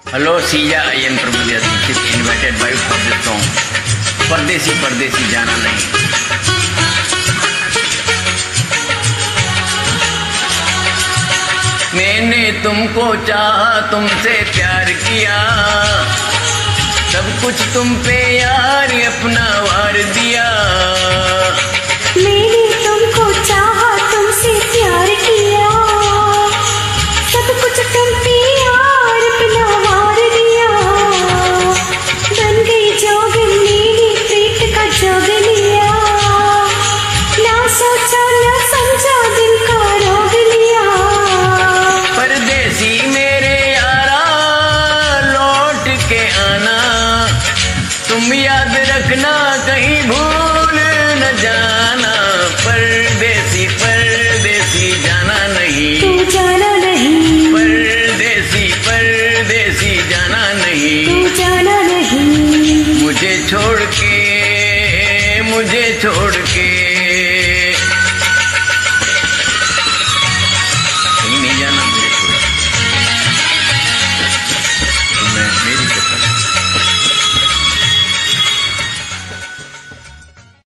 Hello, Sia, I am Prabhudev Dixit, invited by for the song परदेसी परदेसी जाना नहीं। मैंने तुमको चाहा, तुमसे प्यार किया, सब कुछ तुम पे यार अपना वार दिया। मैंने तुमको चाहा, तुमसे प्यार किया, सब कुछ तुम पे यार अपना वार दिया। बन गई जोगन मेरी प्रीत का जोग लिया, ना सोचा ना समझा दिल का रोग लिया। परदेसी मेरे यारा लौट के आना, तुम याद रखना कहीं भूल न जाना। परदेसी परदेसी जाना नहीं, तू जाना नहीं। परदेसी परदेसी जाना नहीं, तू जाना नहीं। मुझे छोड़ के